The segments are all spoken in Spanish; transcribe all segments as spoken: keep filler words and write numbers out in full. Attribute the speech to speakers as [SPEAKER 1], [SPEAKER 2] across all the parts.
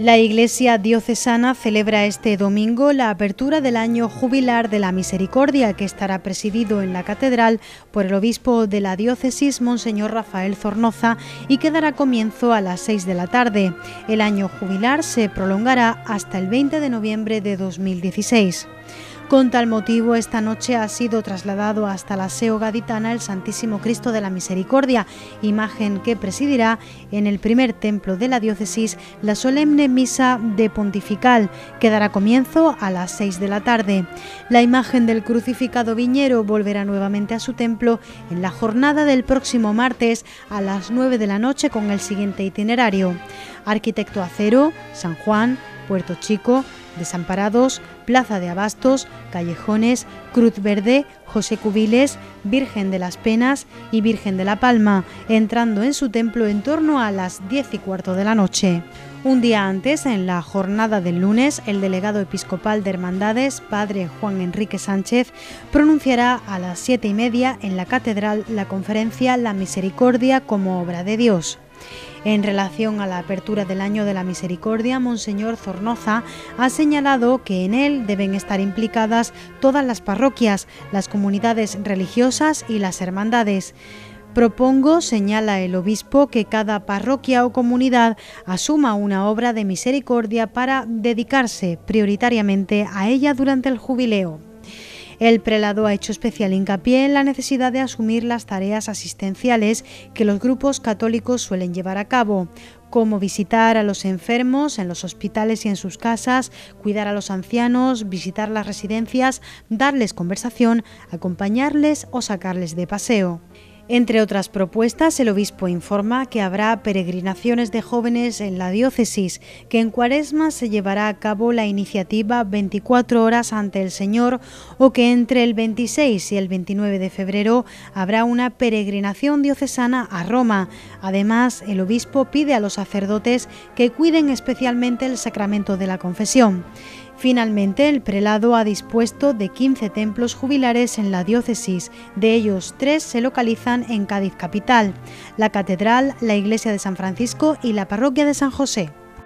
[SPEAKER 1] La Iglesia Diocesana celebra este domingo la apertura del año jubilar de la Misericordia, que estará presidido en la catedral por el obispo de la diócesis, Monseñor Rafael Zornoza, y que dará comienzo a las seis de la tarde. El año jubilar se prolongará hasta el veinte de noviembre de dos mil dieciséis. Con tal motivo, esta noche ha sido trasladado hasta la Seo Gaditana el Santísimo Cristo de la Misericordia, imagen que presidirá en el primer templo de la diócesis la solemne misa de pontifical, que dará comienzo a las seis de la tarde. La imagen del crucificado viñero volverá nuevamente a su templo en la jornada del próximo martes a las nueve de la noche con el siguiente itinerario: Arquitecto Acero, San Juan, Puerto Chico, Desamparados, Plaza de Abastos, Callejones, Cruz Verde, José Cubiles, Virgen de las Penas y Virgen de la Palma, entrando en su templo en torno a las diez y cuarto de la noche. Un día antes, en la jornada del lunes, el delegado episcopal de Hermandades, padre Juan Enrique Sánchez, pronunciará a las siete y media en la catedral la conferencia La Misericordia como obra de Dios. En relación a la apertura del Año de la Misericordia, Monseñor Zornoza ha señalado que en él deben estar implicadas todas las parroquias, las comunidades religiosas y las hermandades. Propongo, señala el obispo, que cada parroquia o comunidad asuma una obra de misericordia para dedicarse prioritariamente a ella durante el jubileo. El prelado ha hecho especial hincapié en la necesidad de asumir las tareas asistenciales que los grupos católicos suelen llevar a cabo, como visitar a los enfermos en los hospitales y en sus casas, cuidar a los ancianos, visitar las residencias, darles conversación, acompañarles o sacarles de paseo. Entre otras propuestas, el obispo informa que habrá peregrinaciones de jóvenes en la diócesis, que en Cuaresma se llevará a cabo la iniciativa veinticuatro horas ante el Señor, o que entre el veintiséis y el veintinueve de febrero habrá una peregrinación diocesana a Roma. Además, el obispo pide a los sacerdotes que cuiden especialmente el sacramento de la confesión. Finalmente, el prelado ha dispuesto de quince templos jubilares en la diócesis. De ellos, tres se localizan en Cádiz capital: la catedral, la iglesia de San Francisco y la parroquia de San José.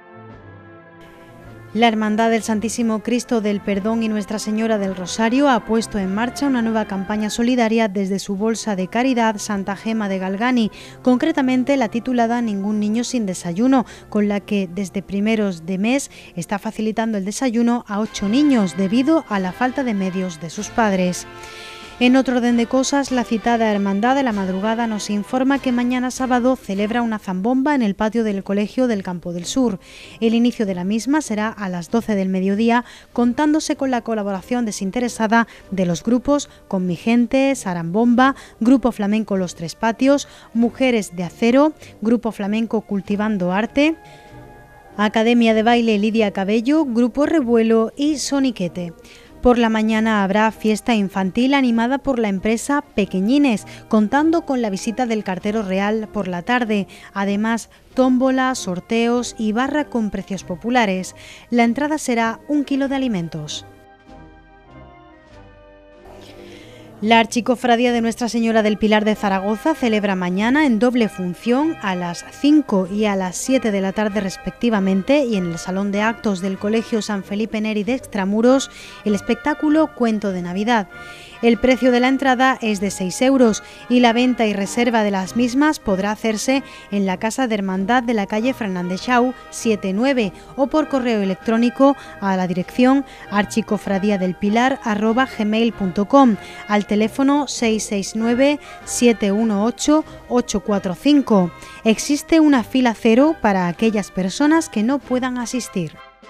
[SPEAKER 1] La Hermandad del Santísimo Cristo del Perdón y Nuestra Señora del Rosario ha puesto en marcha una nueva campaña solidaria desde su bolsa de caridad Santa Gema de Galgani, concretamente la titulada Ningún niño sin desayuno, con la que desde primeros de mes está facilitando el desayuno a ocho niños debido a la falta de medios de sus padres. En otro orden de cosas, la citada Hermandad de la Madrugada nos informa que mañana sábado celebra una zambomba en el patio del Colegio del Campo del Sur. El inicio de la misma será a las doce del mediodía, contándose con la colaboración desinteresada de los grupos Con mi gente, Sarambomba, Grupo Flamenco Los Tres Patios, Mujeres de Acero, Grupo Flamenco Cultivando Arte, Academia de Baile Lidia Cabello, Grupo Revuelo y Soniquete. Por la mañana habrá fiesta infantil animada por la empresa Pequeñines, contando con la visita del cartero real por la tarde. Además, tómbola, sorteos y barra con precios populares. La entrada será un kilo de alimentos. La Archicofradía de Nuestra Señora del Pilar de Zaragoza celebra mañana en doble función a las cinco y a las siete de la tarde respectivamente, y en el Salón de Actos del Colegio San Felipe Neri de Extramuros, el espectáculo Cuento de Navidad. El precio de la entrada es de seis euros y la venta y reserva de las mismas podrá hacerse en la Casa de Hermandad de la calle Fernández Shaw setenta y nueve o por correo electrónico a la dirección archicofradiadelpilar arroba gmail punto com, al teléfono seis seis nueve, siete uno ocho, ocho cuatro cinco. Existe una fila cero para aquellas personas que no puedan asistir.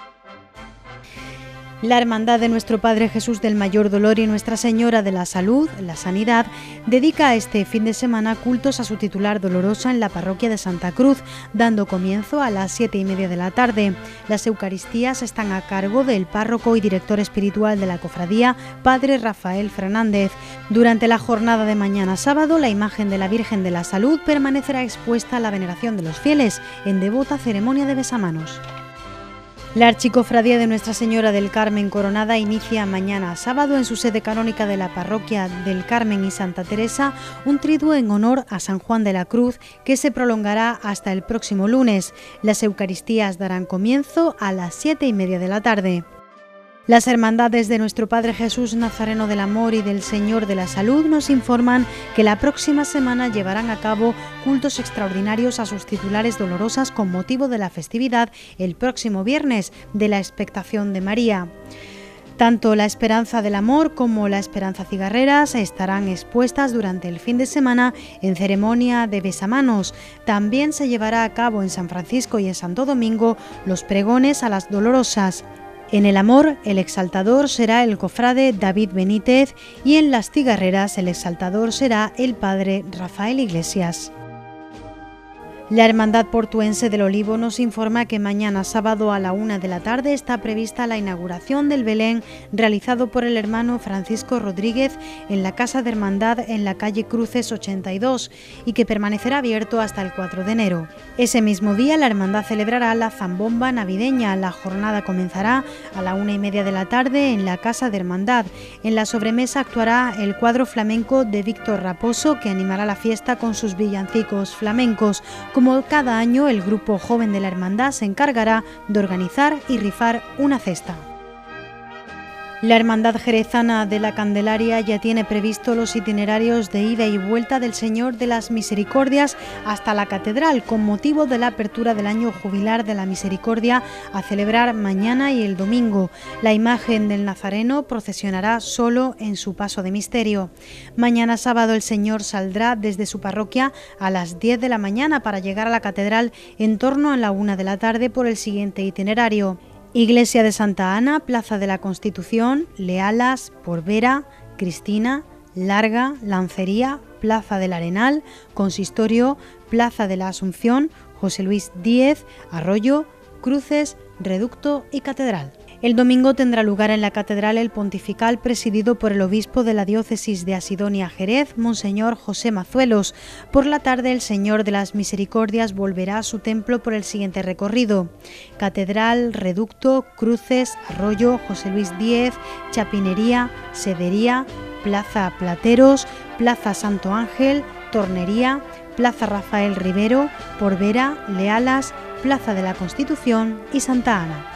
[SPEAKER 1] La Hermandad de Nuestro Padre Jesús del Mayor Dolor y Nuestra Señora de la Salud, la Sanidad, dedica este fin de semana cultos a su titular dolorosa en la parroquia de Santa Cruz, dando comienzo a las siete y media de la tarde. Las Eucaristías están a cargo del párroco y director espiritual de la cofradía, Padre Rafael Fernández. Durante la jornada de mañana sábado, la imagen de la Virgen de la Salud permanecerá expuesta a la veneración de los fieles en devota ceremonia de besamanos. La Archicofradía de Nuestra Señora del Carmen Coronada inicia mañana sábado en su sede canónica de la Parroquia del Carmen y Santa Teresa un triduo en honor a San Juan de la Cruz que se prolongará hasta el próximo lunes. Las Eucaristías darán comienzo a las siete y media de la tarde. Las hermandades de Nuestro Padre Jesús Nazareno del Amor y del Señor de la Salud nos informan que la próxima semana llevarán a cabo cultos extraordinarios a sus titulares dolorosas con motivo de la festividad el próximo viernes de la Expectación de María. Tanto la Esperanza del Amor como la Esperanza Cigarreras estarán expuestas durante el fin de semana en ceremonia de besamanos. También se llevará a cabo en San Francisco y en Santo Domingo los pregones a las dolorosas. En el Amor, el exaltador será el cofrade David Benítez y en las Cigarreras el exaltador será el padre Rafael Iglesias. La Hermandad Portuense del Olivo nos informa que mañana sábado a la una de la tarde está prevista la inauguración del Belén realizado por el hermano Francisco Rodríguez en la Casa de Hermandad en la calle Cruces ochenta y dos y que permanecerá abierto hasta el cuatro de enero. Ese mismo día la Hermandad celebrará la zambomba navideña. La jornada comenzará a la una y media de la tarde en la Casa de Hermandad. En la sobremesa actuará el cuadro flamenco de Víctor Raposo que animará la fiesta con sus villancicos flamencos. Como cada año, el grupo joven de la hermandad se encargará de organizar y rifar una cesta. La Hermandad Jerezana de la Candelaria ya tiene previsto los itinerarios de ida y vuelta del Señor de las Misericordias hasta la Catedral con motivo de la apertura del año jubilar de la Misericordia a celebrar mañana y el domingo. La imagen del Nazareno procesionará solo en su paso de misterio. Mañana sábado el Señor saldrá desde su parroquia a las diez de la mañana para llegar a la Catedral en torno a la una de la tarde por el siguiente itinerario: Iglesia de Santa Ana, Plaza de la Constitución, Lealas, Porvera, Cristina, Larga, Lancería, Plaza del Arenal, Consistorio, Plaza de la Asunción, José Luis Díez, Arroyo, Cruces, Reducto y Catedral. El domingo tendrá lugar en la Catedral el pontifical presidido por el obispo de la diócesis de Asidonia Jerez, Monseñor José Mazuelos. Por la tarde el Señor de las Misericordias volverá a su templo por el siguiente recorrido: Catedral, Reducto, Cruces, Arroyo, José Luis Díez, Chapinería, Sedería, Plaza Plateros, Plaza Santo Ángel, Tornería, Plaza Rafael Rivero, Porvera, Lealas, Plaza de la Constitución y Santa Ana.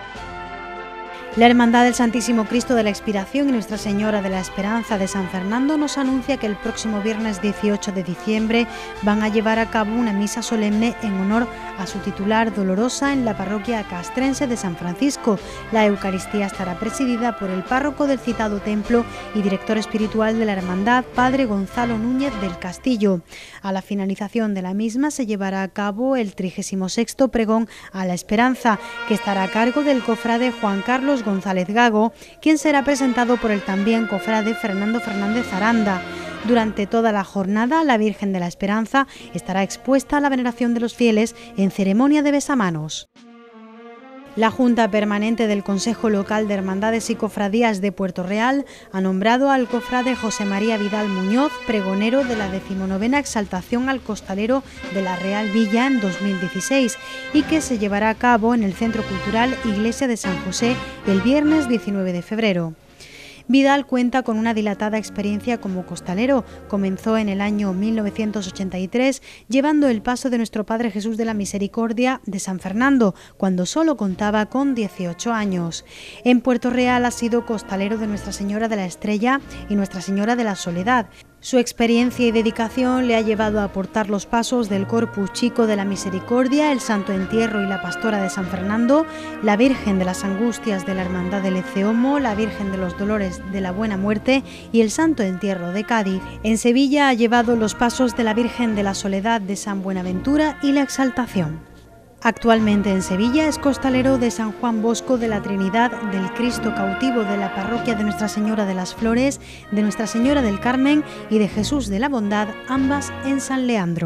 [SPEAKER 1] La Hermandad del Santísimo Cristo de la Expiración y Nuestra Señora de la Esperanza de San Fernando nos anuncia que el próximo viernes dieciocho de diciembre van a llevar a cabo una misa solemne en honor a su titular dolorosa en la parroquia castrense de San Francisco. La Eucaristía estará presidida por el párroco del citado templo y director espiritual de la Hermandad, Padre Gonzalo Núñez del Castillo. A la finalización de la misma se llevará a cabo el trigésimo sexto pregón a la Esperanza, que estará a cargo del cofrade Juan Carlos González Gago, quien será presentado por el también cofrade Fernando Fernández Aranda. Durante toda la jornada, la Virgen de la Esperanza estará expuesta a la veneración de los fieles en ceremonia de besamanos. La Junta Permanente del Consejo Local de Hermandades y Cofradías de Puerto Real ha nombrado al cofrade José María Vidal Muñoz pregonero de la decimonovena Exaltación al Costalero de la Real Villa en dos mil dieciséis y que se llevará a cabo en el Centro Cultural Iglesia de San José el viernes diecinueve de febrero. Vidal cuenta con una dilatada experiencia como costalero. Comenzó en el año mil novecientos ochenta y tres llevando el paso de Nuestro Padre Jesús de la Misericordia de San Fernando, cuando solo contaba con dieciocho años. En Puerto Real ha sido costalero de Nuestra Señora de la Estrella y Nuestra Señora de la Soledad. Su experiencia y dedicación le ha llevado a aportar los pasos del Corpus Chico de la Misericordia, el Santo Entierro y la Pastora de San Fernando, la Virgen de las Angustias de la Hermandad del Eceomo, la Virgen de los Dolores de la Buena Muerte y el Santo Entierro de Cádiz. En Sevilla ha llevado los pasos de la Virgen de la Soledad de San Buenaventura y la Exaltación. Actualmente en Sevilla es costalero de San Juan Bosco de la Trinidad, del Cristo Cautivo de la parroquia de Nuestra Señora de las Flores, de Nuestra Señora del Carmen y de Jesús de la Bondad, ambas en San Leandro.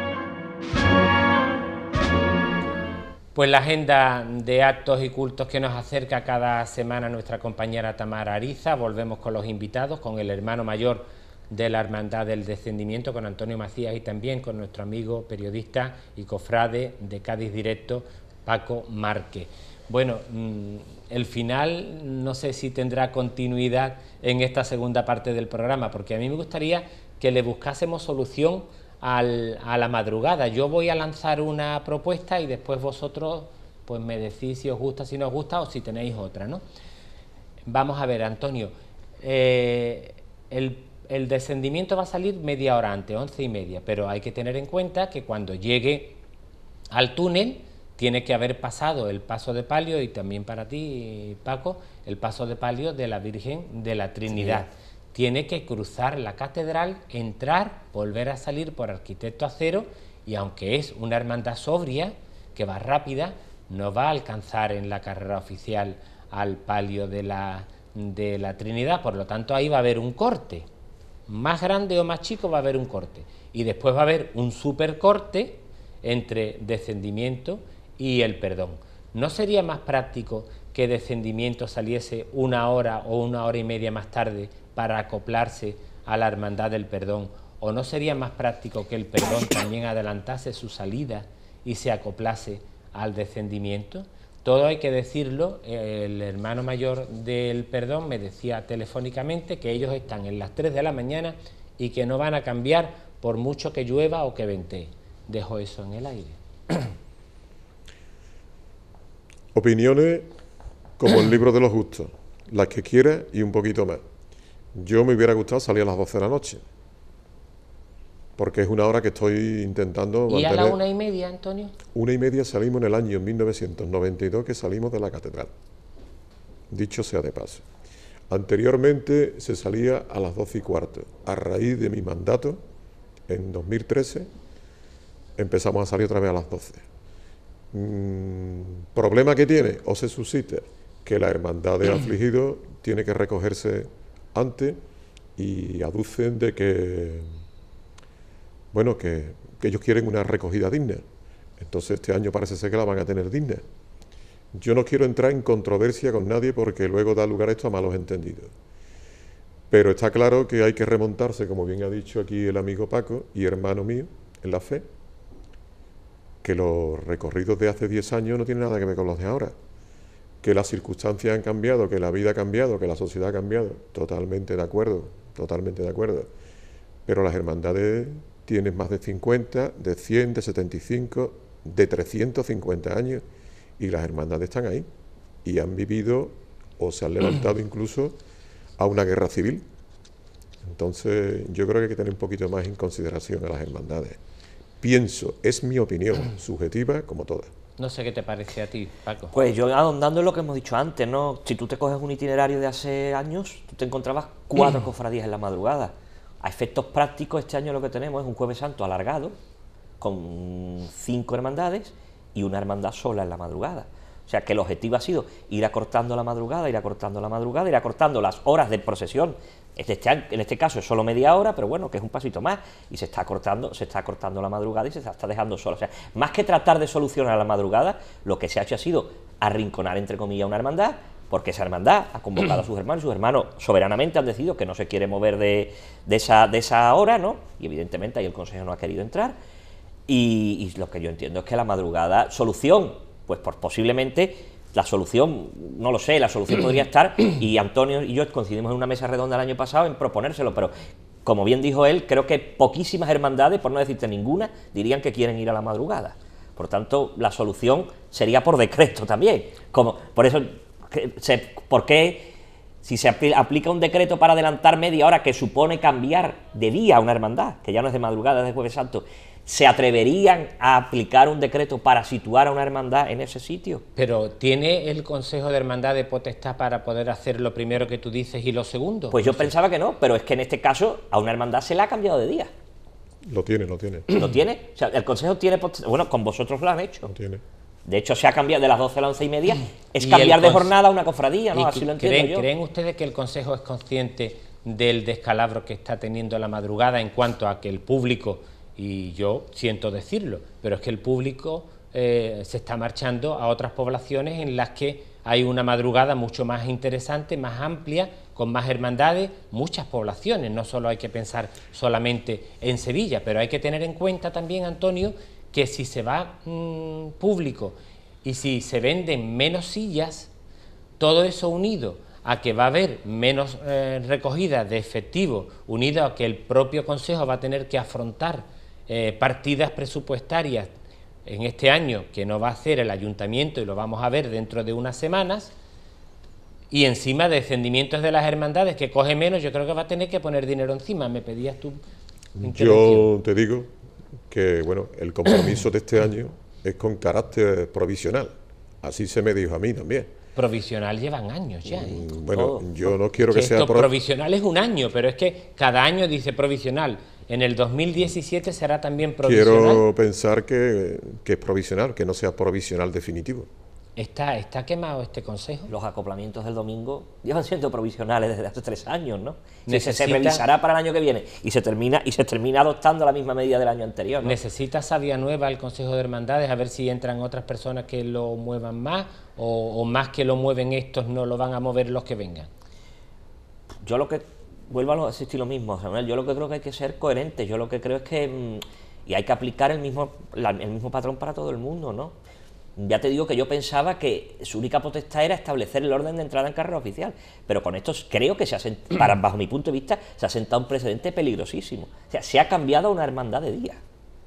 [SPEAKER 2] Pues la agenda de actos y cultos que nos acerca cada semana nuestra compañera Tamara Ariza. Volvemos con los invitados, con el hermano mayor de la Hermandad del Descendimiento, con Antonio Macías, y también con nuestro amigo periodista y cofrade de Cádiz Directo, Paco Márquez. Bueno, mmm, el final no sé si tendrá continuidad en esta segunda parte del programa, porque a mí me gustaría que le buscásemos solución al, a la madrugada. Yo voy a lanzar una propuesta y después vosotros pues me decís si os gusta, si no os gusta o si tenéis otra, ¿no? Vamos a ver, Antonio, eh, el, el descendimiento va a salir media hora antes, once y media, pero hay que tener en cuenta que cuando llegue al túnel tiene que haber pasado el paso de palio, y también para ti, Paco, el paso de palio de la Virgen de la Trinidad. Sí. Tiene que cruzar la catedral, entrar, volver a salir por Arquitecto Acero, y aunque es una hermandad sobria, que va rápida, no va a alcanzar en la carrera oficial al palio de la, de la Trinidad, por lo tanto ahí va a haber un corte, más grande o más chico va a haber un corte, y después va a haber un supercorte entre descendimiento y el perdón. ¿No sería más práctico que descendimiento saliese una hora o una hora y media más tarde para acoplarse a la hermandad del perdón? ¿O no sería más práctico que el perdón también adelantase su salida y se acoplase al descendimiento? Todo hay que decirlo. El hermano mayor del perdón me decía telefónicamente que ellos están en las tres de la mañana y que no van a cambiar por mucho que llueva o que ventee. Dejo eso en el aire.
[SPEAKER 3] Opiniones como el libro de los gustos, las que quiera y un poquito más. Yo me hubiera gustado salir a las doce de la noche, porque es una hora que estoy intentando
[SPEAKER 2] mantener. ¿Y a la una y media, Antonio?
[SPEAKER 3] Una y media salimos en el año mil novecientos noventa y dos, que salimos de la catedral, dicho sea de paso. Anteriormente se salía a las doce y cuarto. A raíz de mi mandato, en dos mil trece, empezamos a salir otra vez a las doce. Mm, ¿Problema que tiene o se suscita? Que la hermandad de afligidos tiene que recogerse antes, y aducen de que, bueno, que, que ellos quieren una recogida digna. Entonces este año parece ser que la van a tener digna. Yo no quiero entrar en controversia con nadie porque luego da lugar esto a malos entendidos. Pero está claro que hay que remontarse, como bien ha dicho aquí el amigo Paco y hermano mío en la fe, que los recorridos de hace diez años no tienen nada que ver con los de ahora, que las circunstancias han cambiado, que la vida ha cambiado, que la sociedad ha cambiado. Totalmente de acuerdo, totalmente de acuerdo. Pero las hermandades tienen más de cincuenta, de cien, de setenta y cinco, de trescientos cincuenta años, y las hermandades están ahí y han vivido o se han levantado incluso a una guerra civil. Entonces yo creo que hay que tener un poquito más en consideración a las hermandades. Pienso, es mi opinión, subjetiva como toda.
[SPEAKER 2] No sé qué te parece a ti, Paco.
[SPEAKER 4] Pues yo, ahondando en lo que hemos dicho antes, ¿no? Si tú te coges un itinerario de hace años, tú te encontrabas cuatro cofradías en la madrugada. A efectos prácticos, este año lo que tenemos es un Jueves Santo alargado, con cinco hermandades y una hermandad sola en la madrugada. O sea que el objetivo ha sido ir acortando la madrugada, ir acortando la madrugada, ir acortando las horas de procesión. Este, en este caso es solo media hora, pero bueno, que es un pasito más, y se está acortando, se está acortando la madrugada y se está dejando sola. O sea, más que tratar de solucionar la madrugada, lo que se ha hecho ha sido arrinconar, entre comillas, una hermandad, porque esa hermandad ha convocado a sus hermanos, y sus hermanos soberanamente han decidido que no se quiere mover de, de, esa, de esa hora, ¿no? Y evidentemente ahí el Consejo no ha querido entrar, y, y lo que yo entiendo es que la madrugada, solución, pues por, posiblemente... La solución, no lo sé, la solución podría estar, y Antonio y yo coincidimos en una mesa redonda el año pasado en proponérselo, pero como bien dijo él, creo que poquísimas hermandades, por no decirte ninguna, dirían que quieren ir a la madrugada. Por tanto, la solución sería por decreto también. Como, por eso, ¿por qué si se aplica un decreto para adelantar media hora que supone cambiar de día a una hermandad, que ya no es de madrugada, es de Jueves Santo, se atreverían a aplicar un decreto para situar a una hermandad en ese sitio?
[SPEAKER 2] Pero ¿tiene el Consejo de Hermandades potestad para poder hacer lo primero que tú dices y lo segundo?
[SPEAKER 4] Pues yo pensaba que no, pero es que en este caso a una hermandad se le ha cambiado de día.
[SPEAKER 3] Lo tiene, lo tiene.
[SPEAKER 4] ¿Lo tiene? O sea, el Consejo tiene potestad. Bueno, con vosotros lo han hecho.
[SPEAKER 3] Lo tiene.
[SPEAKER 4] De hecho, se ha cambiado de las doce a las once y media. Es cambiar de jornada a una cofradía, ¿no? Así lo entiendo
[SPEAKER 2] ¿creen,
[SPEAKER 4] yo.
[SPEAKER 2] ¿Creen ustedes que el Consejo es consciente del descalabro que está teniendo la madrugada en cuanto a que el público... Y yo siento decirlo, pero es que el público eh, se está marchando a otras poblaciones en las que hay una madrugada mucho más interesante, más amplia, con más hermandades, muchas poblaciones. No solo hay que pensar solamente en Sevilla, pero hay que tener en cuenta también, Antonio, que si se va mmm, público Y si se venden menos sillas, todo eso unido a que va a haber menos eh, recogidas de efectivo, unido a que el propio Consejo va a tener que afrontar eh, partidas presupuestarias en este año que no va a hacer el Ayuntamiento, y lo vamos a ver dentro de unas semanas, y encima descendimientos de las hermandades que coge menos, yo creo que va a tener que poner dinero encima. Me pedías tú.
[SPEAKER 3] Yo te digo que bueno, el compromiso de este año es con carácter provisional, así se me dijo a mí también.
[SPEAKER 2] Provisional llevan años ya, ¿eh?
[SPEAKER 3] Bueno,
[SPEAKER 2] Todo.
[SPEAKER 3] yo no quiero que,
[SPEAKER 2] que
[SPEAKER 3] sea
[SPEAKER 2] esto
[SPEAKER 3] pro...
[SPEAKER 2] provisional es un año, pero es que cada año dice provisional. En el dos mil diecisiete será también provisional.
[SPEAKER 3] Quiero pensar que, que es provisional, que no sea provisional definitivo.
[SPEAKER 2] ¿Está, está quemado este consejo?
[SPEAKER 4] Los acoplamientos del domingo llevan siendo provisionales desde hace tres años, ¿no?
[SPEAKER 2] Necesita...
[SPEAKER 4] Se, se revisará para el año que viene y se termina y se termina adoptando la misma medida del año anterior, ¿no?
[SPEAKER 2] ¿Necesita savia nueva el Consejo de Hermandades? A ver si entran otras personas que lo muevan más, o, o más que lo mueven estos no lo van a mover los que vengan.
[SPEAKER 4] Yo lo que... Vuelvo a insistir lo mismo, Samuel, yo lo que creo que hay que ser coherentes, yo lo que creo es que... Mmm, y hay que aplicar el mismo, la, el mismo patrón para todo el mundo, ¿no? Ya te digo que yo pensaba que su única potestad era establecer el orden de entrada en carrera oficial, pero con esto creo que se ha sent... para, bajo mi punto de vista, se ha sentado un precedente peligrosísimo. O sea, se ha cambiado a una hermandad de día.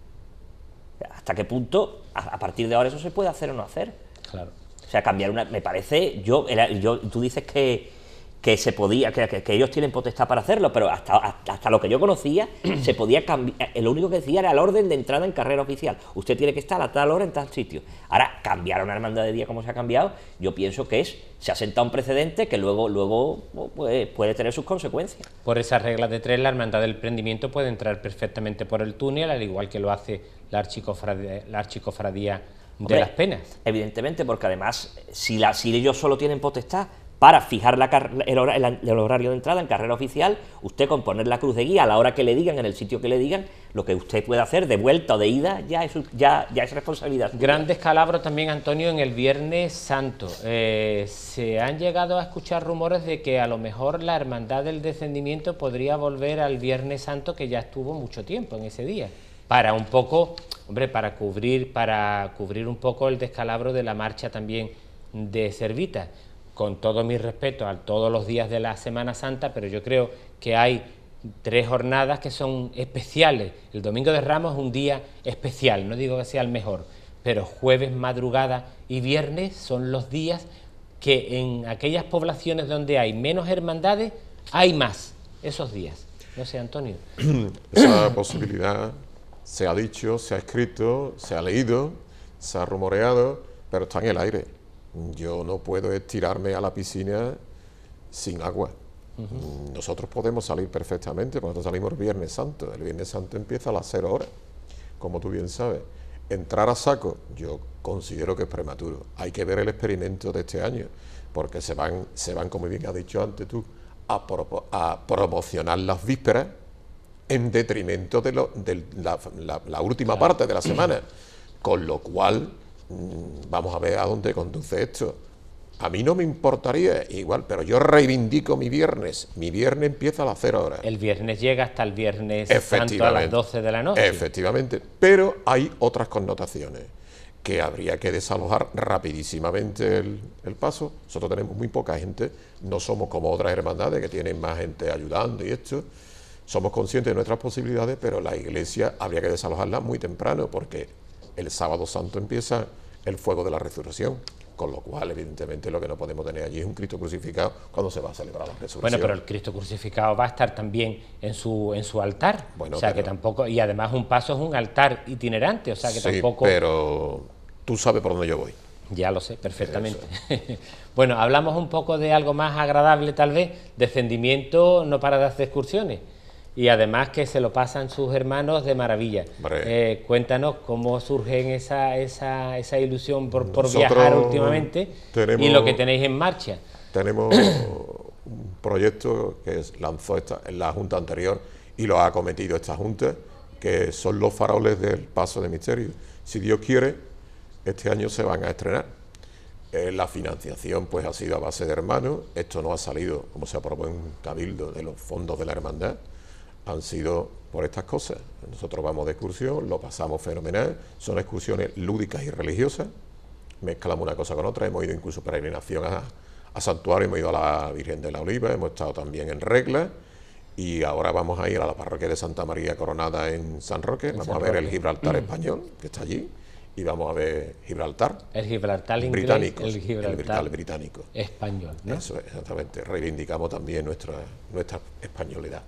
[SPEAKER 4] O sea, ¿hasta qué punto, a, a partir de ahora, eso se puede hacer o no hacer?
[SPEAKER 2] Claro.
[SPEAKER 4] O sea, cambiar una... Me parece... yo, era, yo Tú dices que... que se podía, que, que, que ellos tienen potestad para hacerlo, pero hasta, hasta, hasta lo que yo conocía, se podía cambiar, lo único que decía era el orden de entrada en carrera oficial, usted tiene que estar a tal hora en tal sitio. Ahora, cambiar una hermandad de día como se ha cambiado, yo pienso que es, se ha sentado un precedente que luego, luego puede, puede tener sus consecuencias.
[SPEAKER 2] Por esas reglas de tres, la hermandad del prendimiento puede entrar perfectamente por el túnel, al igual que lo hace la archicofradía, la archicofradía de
[SPEAKER 4] Hombre,
[SPEAKER 2] las Penas.
[SPEAKER 4] Evidentemente, porque además, si, la, si ellos solo tienen potestad para fijar la el, hora, el, el horario de entrada en carrera oficial, usted con poner la cruz de guía a la hora que le digan, en el sitio que le digan, lo que usted puede hacer de vuelta o de ida ya es, ya, ya es responsabilidad suya.
[SPEAKER 2] Gran descalabro también, Antonio, en el Viernes Santo. Eh, se han llegado a escuchar rumores de que a lo mejor la Hermandad del Descendimiento podría volver al Viernes Santo, que ya estuvo mucho tiempo en ese día, para un poco, hombre, para cubrir, para cubrir un poco el descalabro de la marcha también de Servita. Con todo mi respeto a todos los días de la Semana Santa, pero yo creo que hay tres jornadas que son especiales. El Domingo de Ramos es un día especial, no digo que sea el mejor, pero jueves, madrugada y viernes son los días que en aquellas poblaciones donde hay menos hermandades, hay más esos días. No sé, Antonio.
[SPEAKER 3] Esa posibilidad se ha dicho, se ha escrito, se ha leído, se ha rumoreado, pero está en el aire. Yo no puedo estirarme a la piscina sin agua. Uh-huh. Nosotros podemos salir perfectamente, porque nosotros salimos el Viernes Santo. El Viernes Santo empieza a las cero horas, como tú bien sabes. Entrar a saco, yo considero que es prematuro. Hay que ver el experimento de este año, porque se van, se van como bien has dicho antes tú, a, pro, a promocionar las vísperas en detrimento de, lo, de la, la, la última claro. parte de la semana. Con lo cual... vamos a ver a dónde conduce esto. A mí no me importaría igual, pero yo reivindico mi viernes. Mi viernes empieza a las cero horas.
[SPEAKER 2] El viernes llega hasta el Viernes Santo a las doce de la noche.
[SPEAKER 3] Efectivamente, pero hay otras connotaciones que habría que desalojar rapidísimamente el, el paso. Nosotros tenemos muy poca gente, no somos como otras hermandades que tienen más gente ayudando y esto. Somos conscientes de nuestras posibilidades, pero la iglesia habría que desalojarla muy temprano, porque el sábado santo empieza el fuego de la resurrección, con lo cual evidentemente lo que no podemos tener allí es un Cristo crucificado cuando se va a celebrar la resurrección.
[SPEAKER 2] Bueno, pero el Cristo crucificado va a estar también en su en su altar, bueno, o sea pero, que tampoco, y además un paso es un altar itinerante, o sea que
[SPEAKER 3] sí,
[SPEAKER 2] tampoco...
[SPEAKER 3] pero tú sabes por dónde yo voy.
[SPEAKER 2] Ya lo sé, perfectamente. Bueno, hablamos un poco de algo más agradable tal vez, Descendimiento no para de hacer excursiones. Y además que se lo pasan sus hermanos de maravilla. Eh, cuéntanos cómo surge esa, esa, esa ilusión por, por viajar últimamente tenemos, y lo que tenéis en marcha.
[SPEAKER 3] Tenemos un proyecto que lanzó esta, en la Junta anterior y lo ha acometido esta Junta, que son los faroles del Paso de Misterio. Si Dios quiere, este año se van a estrenar. Eh, la financiación pues ha sido a base de hermanos. Esto no ha salido, como se aprobó en Cabildo, de los fondos de la hermandad. Han sido por estas cosas. Nosotros vamos de excursión, lo pasamos fenomenal, son excursiones lúdicas y religiosas, mezclamos una cosa con otra, hemos ido incluso peregrinación a, a santuario, hemos ido a la Virgen de la Oliva, hemos estado también en Regla, y ahora vamos a ir a la parroquia de Santa María Coronada en San Roque, en vamos San a ver Roque. el Gibraltar español, que está allí, y vamos a ver Gibraltar.
[SPEAKER 2] El Gibraltar inglés,
[SPEAKER 3] británico,
[SPEAKER 2] el Gibraltar
[SPEAKER 3] el británico.
[SPEAKER 2] español, ¿no?
[SPEAKER 3] Eso, exactamente, reivindicamos también nuestra, nuestra españolidad.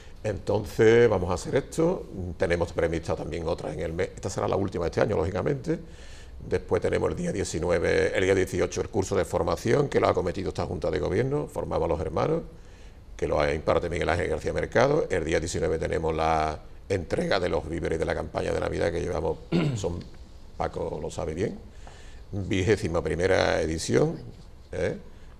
[SPEAKER 3] Entonces vamos a hacer esto, tenemos prevista también otras en el mes, esta será la última de este año, lógicamente. Después tenemos el día diecinueve, el día dieciocho el curso de formación que lo ha cometido esta Junta de Gobierno, formamos a los hermanos, que lo imparte Miguel Ángel García Mercado. El día diecinueve tenemos la entrega de los víveres de la campaña de Navidad que llevamos, son, Paco lo sabe bien, vigésima primera edición, ¿eh?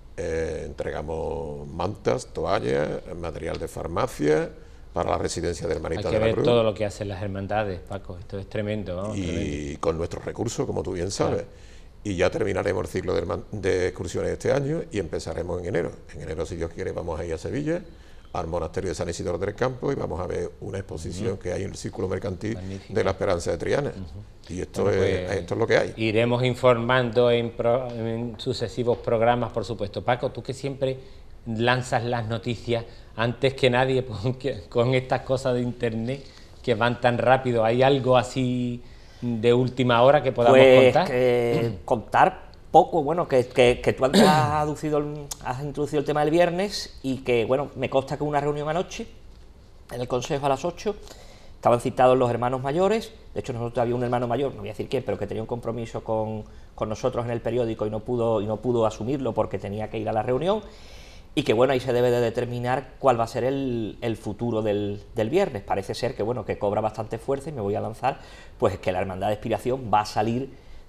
[SPEAKER 3] Eh, entregamos mantas, toallas, material de farmacia para la residencia de Hermanitas de la Cruz.
[SPEAKER 2] Hay que ver todo lo que hacen las hermandades, Paco, esto es tremendo, ¿no?
[SPEAKER 3] Y
[SPEAKER 2] Tremendo.
[SPEAKER 3] Con nuestros recursos, como tú bien sabes. Claro. Y ya terminaremos el ciclo de, de excursiones este año y empezaremos en enero. En enero, si Dios quiere, vamos a ir a Sevilla, al monasterio de San Isidoro del Campo, y vamos a ver una exposición uh-huh. que hay en el Círculo Mercantil Magnífico. de la Esperanza de Triana. Uh-huh. Y esto, bueno, es, pues, esto es lo que hay.
[SPEAKER 2] Iremos informando en, pro, en sucesivos programas, por supuesto. Paco, tú que siempre lanzas las noticias antes que nadie porque, con estas cosas de internet que van tan rápido, ¿hay algo así de última hora que podamos
[SPEAKER 4] pues,
[SPEAKER 2] contar?
[SPEAKER 4] Que, contar poco, bueno, que, que, que tú antes has, aducido, has introducido el tema del viernes y que, bueno, me consta que hubo una reunión anoche en el Consejo a las ocho, estaban citados los hermanos mayores, de hecho nosotros había un hermano mayor, no voy a decir quién, pero que tenía un compromiso con, con nosotros en el periódico y no pudo, y no pudo asumirlo porque tenía que ir a la reunión, y que bueno, ahí se debe de determinar cuál va a ser el, el futuro del, del viernes. Parece ser que bueno, que cobra bastante fuerza y me voy a lanzar, pues que la Hermandad de Expiración va a salir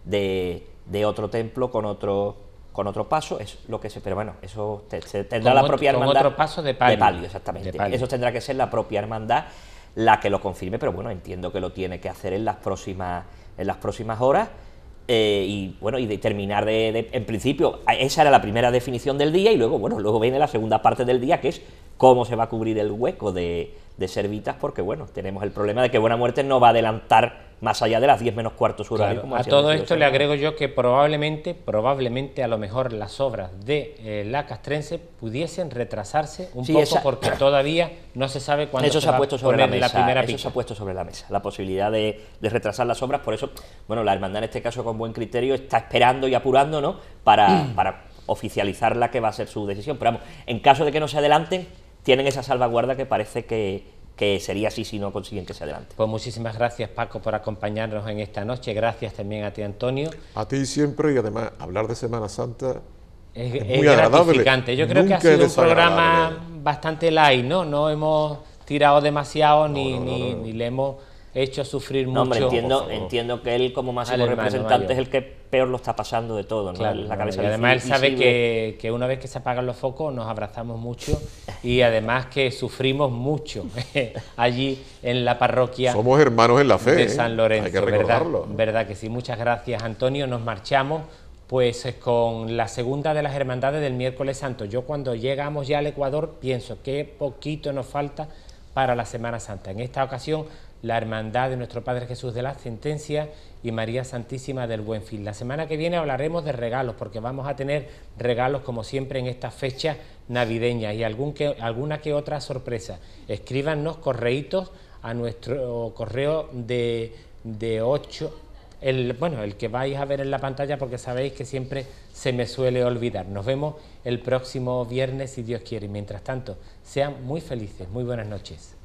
[SPEAKER 4] de, de otro templo con otro, con otro paso, es lo que se, pero bueno, eso te, se tendrá
[SPEAKER 2] con
[SPEAKER 4] la propia
[SPEAKER 2] otro,
[SPEAKER 4] hermandad.
[SPEAKER 2] Con otro paso de palio.
[SPEAKER 4] De palio, exactamente.
[SPEAKER 2] De palio.
[SPEAKER 4] Eso tendrá que ser la propia hermandad la que lo confirme, pero bueno, entiendo que lo tiene que hacer en las próximas, en las próximas horas. Eh, y bueno, y de terminar de, de, en principio, esa era la primera definición del día, y luego, bueno, luego viene la segunda parte del día, que es cómo se va a cubrir el hueco de, de Servitas, porque bueno, tenemos el problema de que Buena Muerte no va a adelantar más allá de las diez menos cuarto su horario.
[SPEAKER 2] Claro,
[SPEAKER 4] como
[SPEAKER 2] a todo esto le agrego yo que probablemente, probablemente a lo mejor las obras de eh, la Castrense pudiesen retrasarse un
[SPEAKER 4] sí,
[SPEAKER 2] poco
[SPEAKER 4] esa,
[SPEAKER 2] porque todavía no se sabe cuándo
[SPEAKER 4] eso
[SPEAKER 2] se,
[SPEAKER 4] se
[SPEAKER 2] va
[SPEAKER 4] ha puesto
[SPEAKER 2] a
[SPEAKER 4] sobre
[SPEAKER 2] poner
[SPEAKER 4] la, mesa,
[SPEAKER 2] la primera
[SPEAKER 4] eso
[SPEAKER 2] pica.
[SPEAKER 4] se ha puesto sobre la mesa, la posibilidad de, de retrasar las obras, por eso, bueno, la hermandad en este caso con buen criterio está esperando y apurando, ¿no?, para, para oficializar la que va a ser su decisión, pero vamos, en caso de que no se adelanten, tienen esa salvaguarda que parece que que sería así si no consiguen que se adelante.
[SPEAKER 2] Pues muchísimas gracias, Paco, por acompañarnos en esta noche, gracias también a ti, Antonio.
[SPEAKER 3] A ti siempre, y además hablar de Semana Santa
[SPEAKER 2] es,
[SPEAKER 3] es,
[SPEAKER 2] es
[SPEAKER 3] muy
[SPEAKER 2] gratificante. Yo creo
[SPEAKER 3] Nunca
[SPEAKER 2] que ha sido un programa bastante light, ¿no? No hemos tirado demasiado no, ni, no, no, ni, no. ni le hemos hecho sufrir
[SPEAKER 4] no,
[SPEAKER 2] mucho.
[SPEAKER 4] Hombre, entiendo, entiendo que él como máximo representante es el que peor lo está pasando de todo, ¿no?
[SPEAKER 2] Claro,
[SPEAKER 4] la cabeza
[SPEAKER 2] y además él sabe que, que una vez que se apagan los focos nos abrazamos mucho y además que sufrimos mucho allí en la parroquia.
[SPEAKER 3] Somos hermanos en la fe
[SPEAKER 2] de San Lorenzo,
[SPEAKER 3] hay que recordarlo.
[SPEAKER 2] ¿verdad? ¿Verdad que sí? Muchas gracias, Antonio. Nos marchamos pues con la segunda de las hermandades del miércoles santo. Yo cuando llegamos ya al Ecuador pienso que poquito nos falta para la Semana Santa. En esta ocasión la hermandad de nuestro Padre Jesús de la Sentencia y María Santísima del Buen Fin. La semana que viene hablaremos de regalos, porque vamos a tener regalos como siempre en estas fechas navideñas y algún que, alguna que otra sorpresa. Escríbanos correitos a nuestro correo de, de ocho, el, bueno, el que vais a ver en la pantalla, porque sabéis que siempre se me suele olvidar. Nos vemos el próximo viernes si Dios quiere, y mientras tanto sean muy felices. Muy buenas noches.